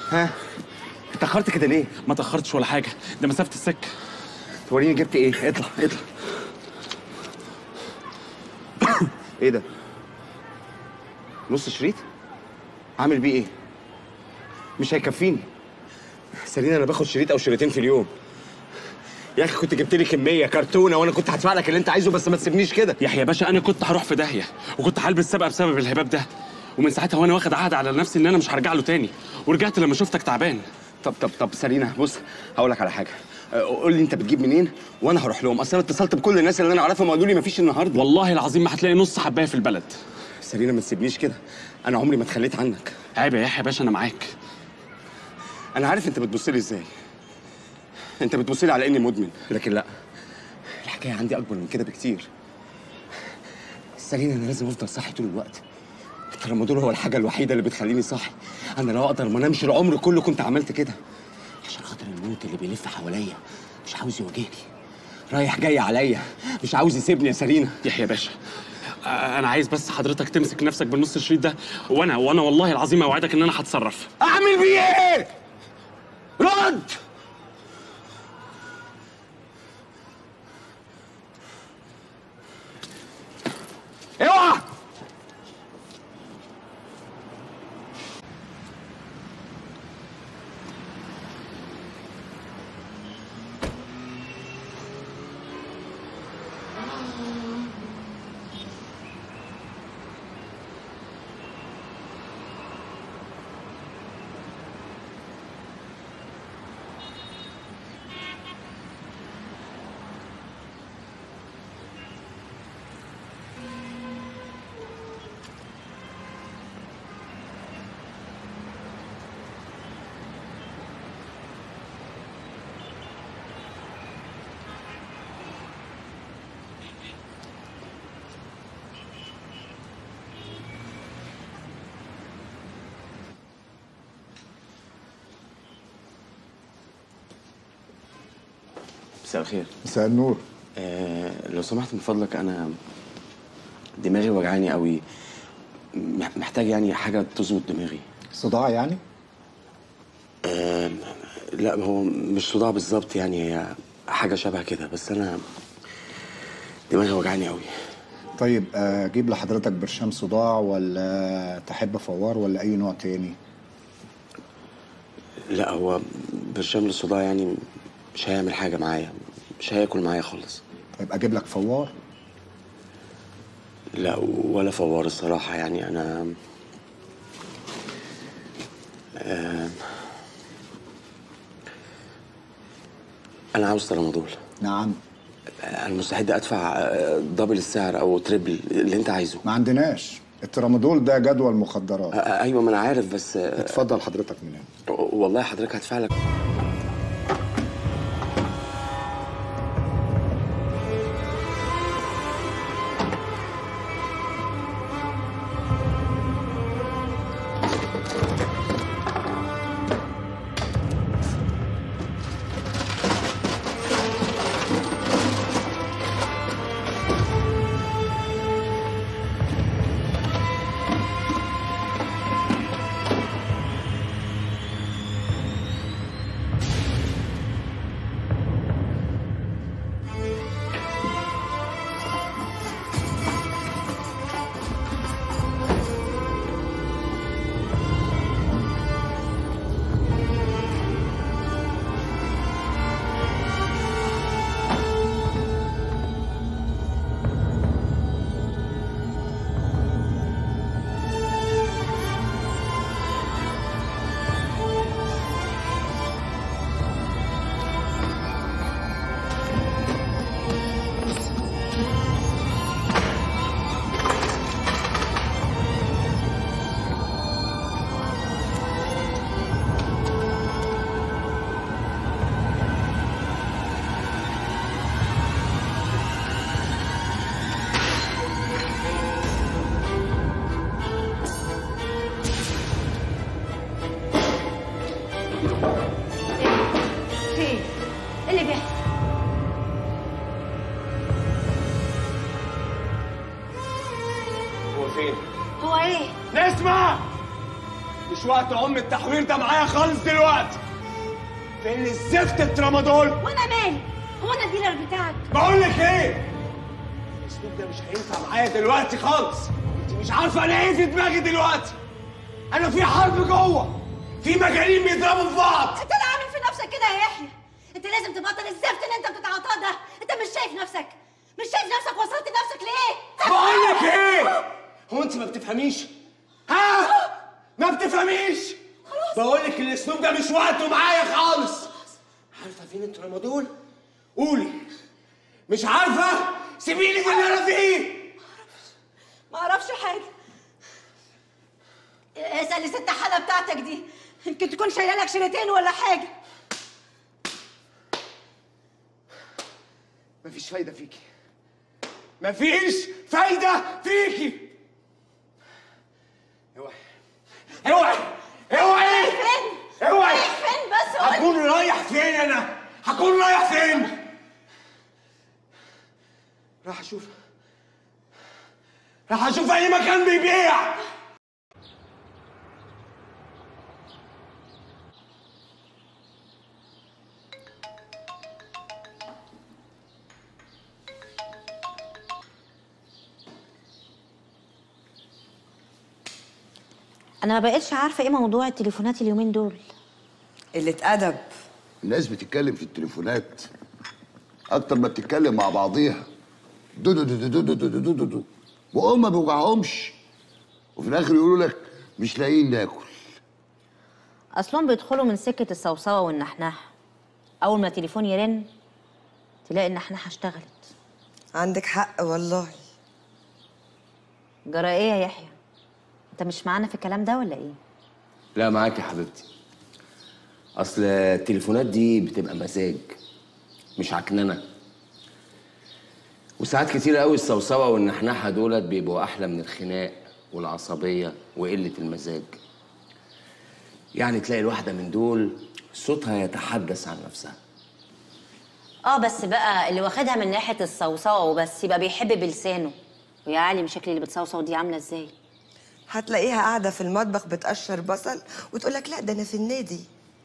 ها؟ اتأخرت كده ليه؟ ما تأخرتش ولا حاجة، ده مسافة السكة. توريني جبت ايه؟ اطلع اطلع. ايه ده؟ نص شريط؟ عامل بيه ايه؟ مش هيكفيني. سالينا انا باخد شريط او شريطين في اليوم. يا اخي كنت جبت لي كميه كرتونه وانا كنت هدفع لك اللي انت عايزه، بس ما تسيبنيش كده. يحيى باشا انا كنت هروح في داهية وكنت هلبس سبقة بسبب الهباب ده، ومن ساعتها وانا واخد عهد على نفسي ان انا مش هرجع له تاني، ورجعت لما شفتك تعبان. طب سالينا بص هقول لك على حاجه. قول لي انت بتجيب منين وانا هروح لهم. اصل انا اتصلت بكل الناس اللي انا اعرفهم وقالوا لي مفيش النهارده. والله العظيم ما هتلاقي نص حبايه في البلد. سالينا ما تسيبنيش كده، انا عمري ما اتخليت عنك. عيب يا يحيى باشا، انا معاك. انا عارف انت بتبص لي ازاي. انت بتبص لي على اني مدمن، لكن لا، الحكايه عندي اكبر من كده بكتير. سالينا انا لازم افضل صاحي طول الوقت. الترامادول هو الحاجه الوحيده اللي بتخليني صاحي. انا لو اقدر ما انامش العمر كله كنت عملت كده، عشان خاطر الموت اللي بيلف حواليا مش عاوز يواجهني، رايح جاي عليا، مش عاوز يسيبني يا سالينا. يحيى باشا انا عايز بس حضرتك تمسك نفسك بالنص الشريط ده، وانا والله العظيم اوعدك ان انا هتصرف. اعمل بيه ايه؟ رد. اوعى. مساء الخير. مساء النور. لو سمحت من فضلك، انا دماغي وجعاني قوي، محتاج يعني حاجه تظبط دماغي. صداع يعني؟ لا هو مش صداع بالظبط، يعني هي حاجه شبه كده، بس انا دماغي وجعاني قوي. طيب اجيب لحضرتك برشام صداع ولا تحب فوار ولا اي نوع تاني؟ لا هو برشام للصداع يعني مش هيعمل حاجه معايا، مش هياكل معايا خالص. طيب اجيب لك فوار؟ لا ولا فوار الصراحه، يعني انا انا عاوز ترامادول. نعم. انا مستعد ادفع دبل السعر او تريبل اللي انت عايزه. ما عندناش الترامادول ده جدول مخدرات. ايوه ما انا عارف، بس اتفضل حضرتك من هنا. والله حضرتك هدفع لك. مش وقت التحوير ده معايا خالص دلوقتي. فين الزفت الترامادول؟ وانا مالي؟ هو انا الديلر بتاعك؟ بقول لك ايه؟ الاسلوب ده مش هينفع معايا دلوقتي خالص. انت مش عارفه انا ايه في دماغي دلوقتي. انا في حرب جوه، في مجانين بيضربوا في بعض. انت اللي عامل في نفسك كده يا يحيى. انت لازم تبطل الزفت اللي انت بتتعاطاه ده. انت مش شايف نفسك؟ مش شايف نفسك وصلت لنفسك ليه؟ بقول لك ايه؟ هو انت ما بتفهميش؟ ها؟ ما بتفهميش؟ بقول لك الاسلوب ده مش وقته معايا خالص. عارفه فين الترامادول؟ قولي. مش عارفه؟ سيبيني في اللي انا فيه. ما اعرفش حاجه. اسال الست حاله بتاعتك دي، يمكن تكون شايله لك شريطين ولا حاجه. مفيش فايده فيكي. مفيش فايده فيكي. اوعي اوعي اوعي. فين؟ اوعي. رايح فين بس؟ هكون رايح فين انا؟ هكون رايح فين؟ راح اشوف اي مكان بيبيع. انا ما بقتش عارفه ايه موضوع التليفونات اليومين دول. قلة أدب. الناس بتتكلم في التليفونات اكتر ما بتتكلم مع بعضيها. دو دو دو دو دو دو دو دو دو. وهم ما بيوجعهمش، وفي الاخر يقولوا لك مش لاقيين ناكل. اصلهم بيدخلوا من سكه الصوصوه والنحناح. اول ما التليفون يرن تلاقي النحناحه اشتغلت. عندك حق والله. جرى ايه يا يحيى؟ انت مش معانا في الكلام ده ولا ايه؟ لا معاك يا حبيبتي. اصل التليفونات دي بتبقى مزاج مش عكننه، وساعات كتير قوي الصوصوه والنحنحه دولت بيبقوا احلى من الخناق والعصبيه وقله المزاج. يعني تلاقي الواحده من دول صوتها يتحدث عن نفسها. بس بقى اللي واخدها من ناحيه الصوصوه وبس يبقى بيحب بلسانه. ويا عالم شكل اللي بتصوصو دي عامله ازاي؟ هتلاقيها قاعدة في المطبخ بتقشر بصل وتقولك لا ده أنا في النادي.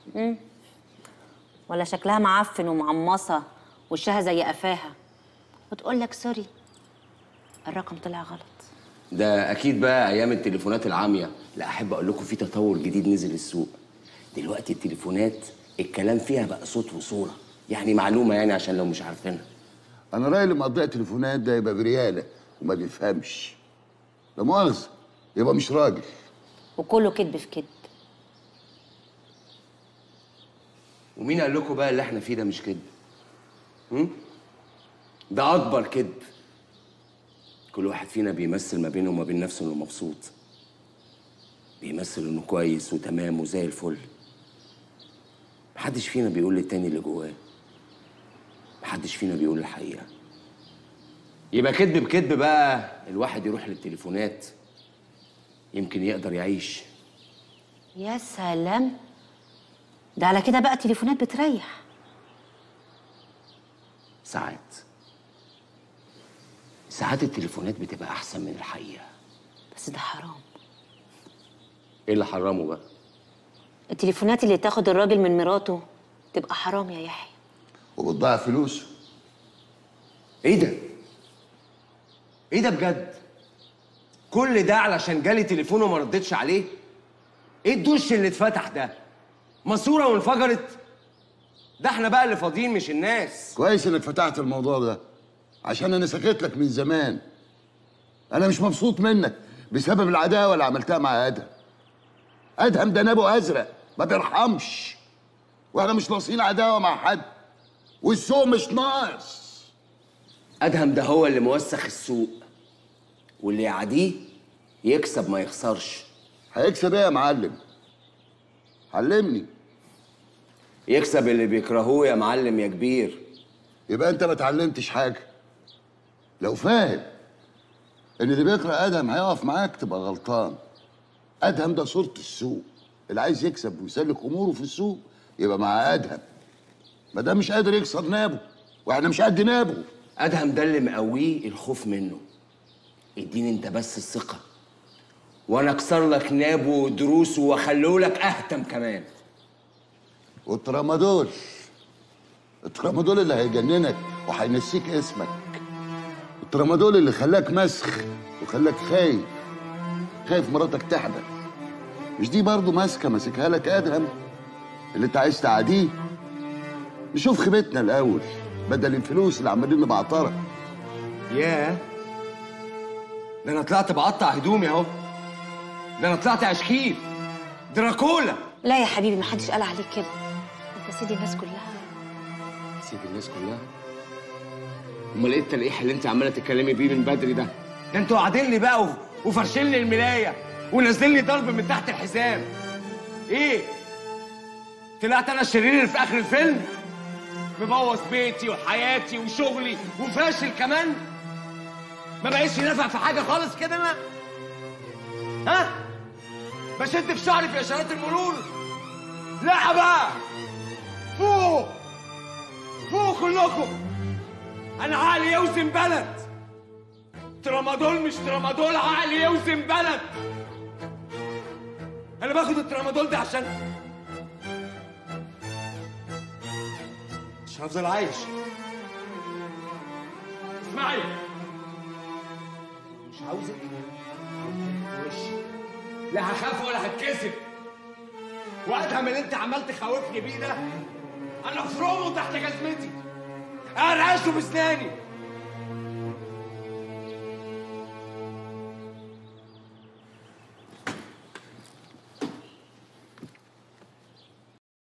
ولا شكلها معفن ومعمصه وشها زي قفاها وتقول لك سوري الرقم طلع غلط. ده اكيد بقى ايام التليفونات العاميه. لا احب اقول لكم في تطور جديد نزل السوق دلوقتي. التليفونات الكلام فيها بقى صوت وصوره، يعني معلومه يعني عشان لو مش عارفينها. انا رايي اللي مقضيها تليفونات ده يبقى برياله وما بيفهمش. لا مؤاخذه، يبقى مش راجل. وكله كذب في كذب. ومين قال لكم بقى اللي احنا فيه ده مش كذب؟ ده اكبر كذب. كل واحد فينا بيمثل ما بينه وما بين نفسه انه مبسوط، بيمثل انه كويس وتمام وزي الفل. محدش فينا بيقول للتاني اللي جواه، محدش فينا بيقول الحقيقه. يبقى كذب بكذب بقى الواحد يروح للتليفونات، يمكن يقدر يعيش. يا سلام، ده على كده بقى التليفونات بتريح. ساعات التليفونات بتبقى احسن من الحقيقه. بس ده حرام. ايه اللي حرمه بقى؟ التليفونات اللي تاخد الراجل من مراته تبقى حرام يا يحيى. وبتضيع فلوسه. ايه ده؟ ايه ده بجد؟ كل ده علشان جالي تليفون وما ردتش عليه؟ ايه الدش اللي اتفتح ده؟ ماسوره وانفجرت؟ ده احنا بقى اللي فاضيين مش الناس. كويس انك فتحت الموضوع ده، عشان انا سكت لك من زمان. انا مش مبسوط منك بسبب العداوه اللي عملتها مع ادهم. ادهم ده نابو ازرق ما بيرحمش، واحنا مش ناقصين عداوه مع حد، والسوق مش ناقص. ادهم ده هو اللي موسخ السوق، واللي يعاديه يكسب ما يخسرش. هيكسب ايه يا معلم؟ علمني. يكسب اللي بيكرهوه يا معلم يا كبير. يبقى انت ما اتعلمتش حاجه. لو فاهم ان اللي بيكره ادهم هيقف معاك تبقى غلطان. ادهم ده صورة السوق، اللي عايز يكسب ويسلك اموره في السوق يبقى مع ادهم. ما ده مش قادر يكسر نابه، واحنا مش قد نابه. ادهم ده اللي مقويه الخوف منه. اديني انت بس الثقه وانا اكسر لك نابه ودروسه واخليه لك اهتم كمان. والترامادول الترامادول اللي هيجننك وهينسيك اسمك، الترامادول اللي خلاك مسخ وخلاك خايف مراتك تحدث. مش دي برضه ماسكها لك ادهم اللي انت عايز تعاديه؟ نشوف خيبتنا الاول بدل الفلوس اللي عمالين نبعطرها. ياه، ده انا طلعت بقطع هدومي اهو، ده انا طلعت اشكيل دراكولا. لا يا حبيبي، ما حدش قال عليك كده، انت سيدي الناس كلها. سيب الناس كلها؟ امال ايه التلقيح اللي انت عماله تتكلمي بيه من بدري ده؟ ده انتوا قاعدين لي بقى وفرشين لي الملايه ونازلين لي ضرب من تحت الحزام. ايه؟ طلعت انا الشرير اللي في اخر الفيلم؟ مبوظ بيتي وحياتي وشغلي وفاشل كمان؟ ما بقيتش نافع في حاجه خالص كده انا؟ ها؟ بشد في شعري في اشارات المرور؟ لا بقى، فوق كلكم. انا عقلي يوزن بلد. ترامادول مش ترامادول، عقلي يوزن بلد. انا باخد الترامادول ده عشان هفضل عايش. اسمعي، مش عاوزك وشي، لا هخاف ولا هتكسف. وادهم اللي انت عمال تخوفني بيه ده انا افرمه تحت جزمتي، ارعشه بسناني.